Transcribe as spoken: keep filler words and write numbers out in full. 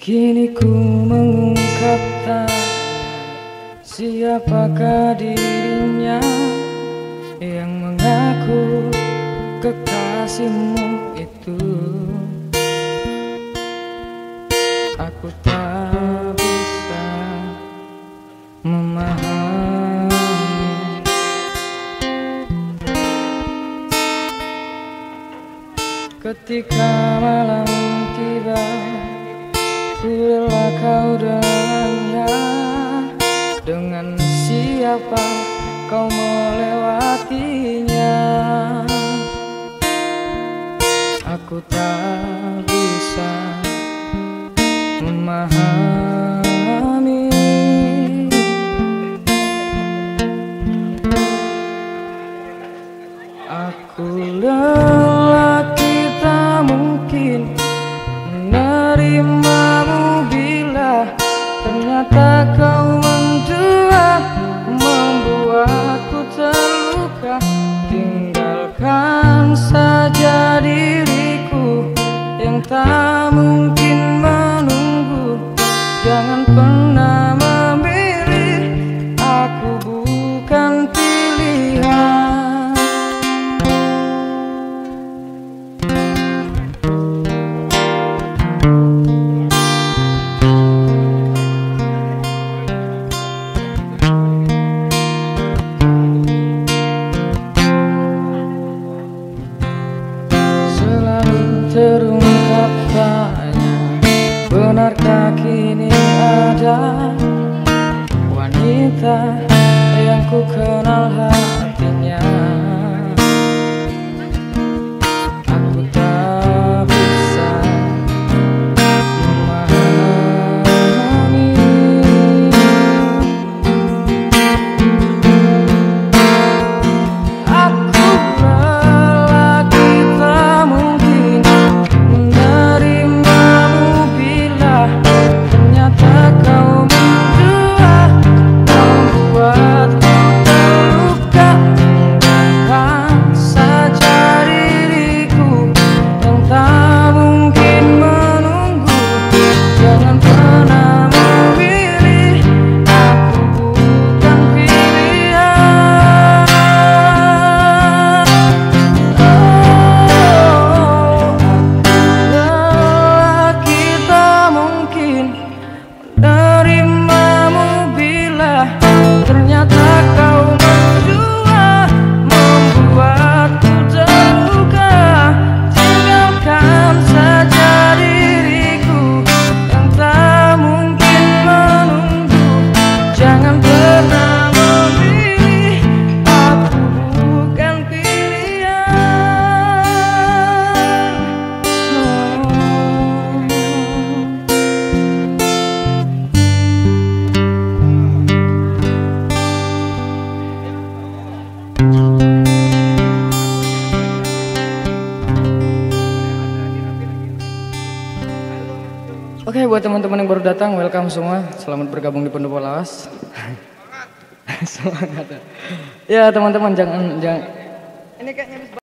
Kini ku mengungkapkan siapakah dirinya yang mengaku kekasihmu itu. Aku tak bisa memahami ketika malam tiba. Ku rela kau dengannya, dengan siapa kau melewatinya. Aku tak bisa memahami. Aku lelaki tak mungkin menerimamu bila ternyata kau mendua, membuatku terluka. Tinggalkan saja diriku yang tak mungkin menunggu. Jangan pernah memilih, aku bukan pilihan. Terungkap tanya, benarkah kini ada wanita yang ku kenal hatinya? Aku tak bisa memahami. Aku Oke, okay, buat teman-teman yang baru datang, welcome semua. Selamat bergabung di Pendopo Lawas. Semangat. Ya teman-teman, jangan jangan. Ini kayaknya